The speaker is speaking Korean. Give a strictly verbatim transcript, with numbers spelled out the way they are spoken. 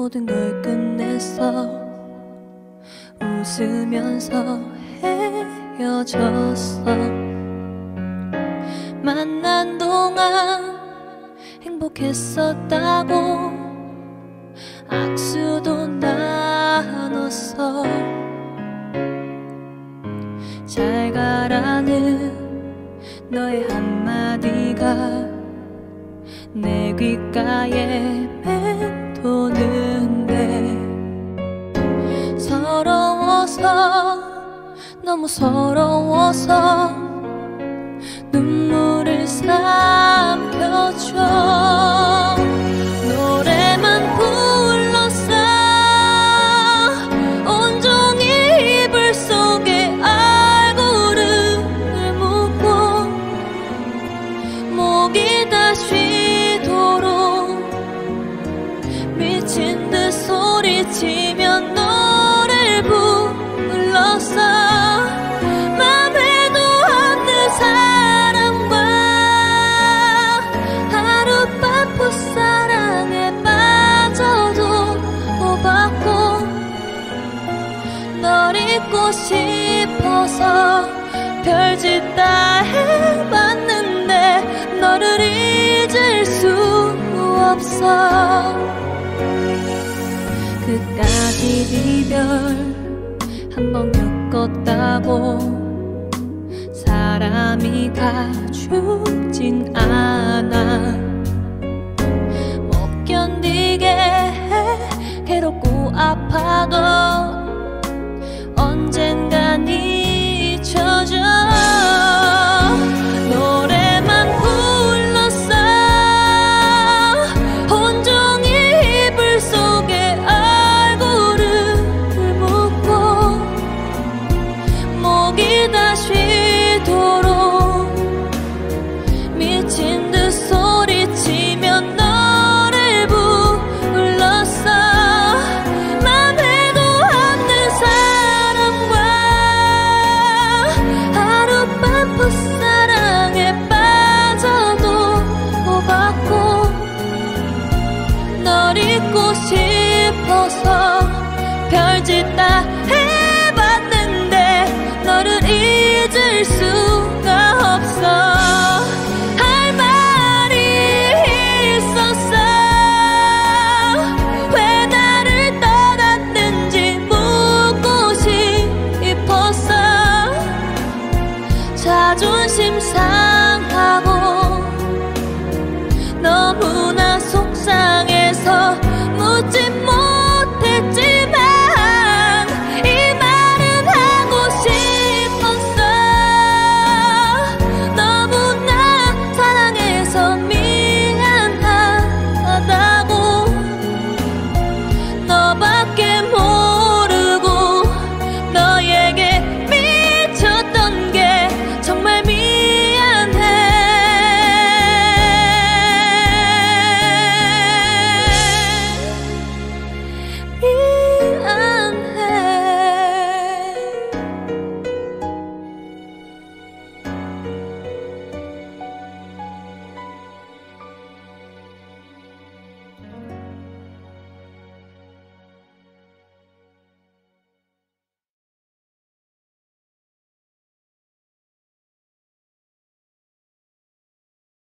모든 걸 끝냈어. 웃으면서 헤어졌어. 만난 동안 행복했었다고 악수도 나눴어. 잘 가라는 너의 한마디가 내 귓가에 맴도는데 서러워서 너무 서러워서 눈물을 삼켜줘. 노래만 불렀어. 온종일 이불 속에 얼굴을 묻고 목이 다 쉬도록 미친 듯 소리치며 너를 불렀어. 맘에도 없는 사람과 하룻밤 풋사랑에 빠져도 오받고 널 잊고 싶어서 별짓 다 해봤는데 너를 잊을 수 없어. 그까지 이별 한 번 겪었다고 사람이 다 죽진 않아. 못 견디게 해 괴롭고 아파도 언젠간 잊혀져. 노래만 불렀어. 온종일 이불 속에 얼굴을 묻고 목이 다 쉬도록 미친 듯 소리치며 너를 불렀어. 맘에도 없는 사람과 하룻밤 풋사랑에 빠져도 오받고 널 잊고 싶어서 별짓 다